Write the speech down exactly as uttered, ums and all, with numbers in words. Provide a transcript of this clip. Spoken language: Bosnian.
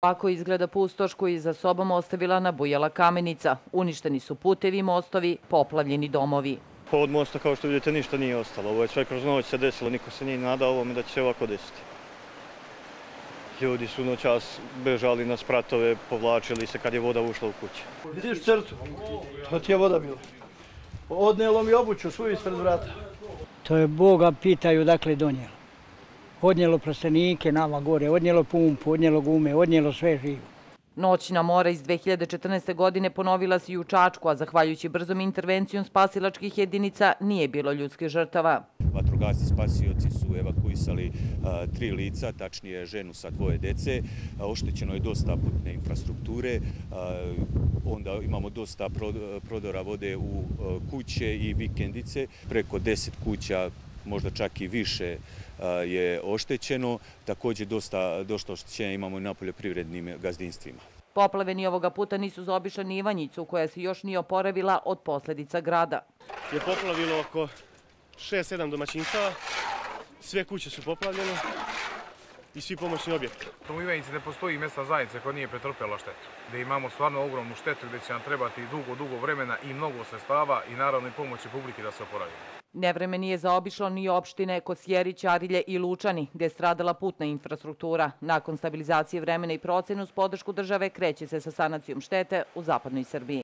Ovako izgleda pustoš koju je za sobom ostavila nabujala kamenica. Uništeni su putevi, mostovi, poplavljeni domovi. Od mosta, kao što vidite, ništa nije ostalo. Ovo je sve kroz noć se desilo, niko se nije nadao ovome da će se ovako desiti. Ljudi su noćas bežali na spratove, povlačili se kad je voda ušla u kuće. Vidiš crtu? To ti je voda bila. Odnijelo mi obuću svu ispred vrata. To je Boga pitaju dakle donijelo. Odnijelo plastenike nama gore, odnijelo pumpu, odnijelo gume, odnijelo sve živo. Noćna mora iz dve hiljade četrnaeste. godine ponovila se i u Čačku, a zahvaljujući brzom intervencijom spasilačkih jedinica nije bilo ljudskih žrtava. Vatrogasci spasioci su evakuisali a, tri lica, tačnije ženu sa dvoje dece. A, oštećeno je dosta putne infrastrukture, a, onda imamo dosta prodora vode u a, kuće i vikendice. Preko deset kuća, možda čak i više, je oštećeno. Također dosta, dosta oštećenja imamo i na poljoprivrednim gazdinstvima. Poplave ni ovoga puta nisu zaobišle ni Ivanjicu, koja se još nije oporavila od posljedica grada. Je poplavilo oko šest sedam domaćinstava, sve kuće su poplavljene i svi pomoćni objekti. U Ivanjici ne postoji mjesna zajednica koja nije pretrpjela štetu, gdje imamo stvarno ogromnu štetu gdje će nam trebati dugo, dugo vremena i mnogo sredstava i naravno i pomoći publike da se oporavimo. Nevreme nije zaobišlo ni opštine Kosjerić, Arilje i Lučani, gdje je stradala putna infrastruktura. Nakon stabilizacije vremena i procene uz podršku države kreće se sa sanacijom štete u zapadnoj Srbiji.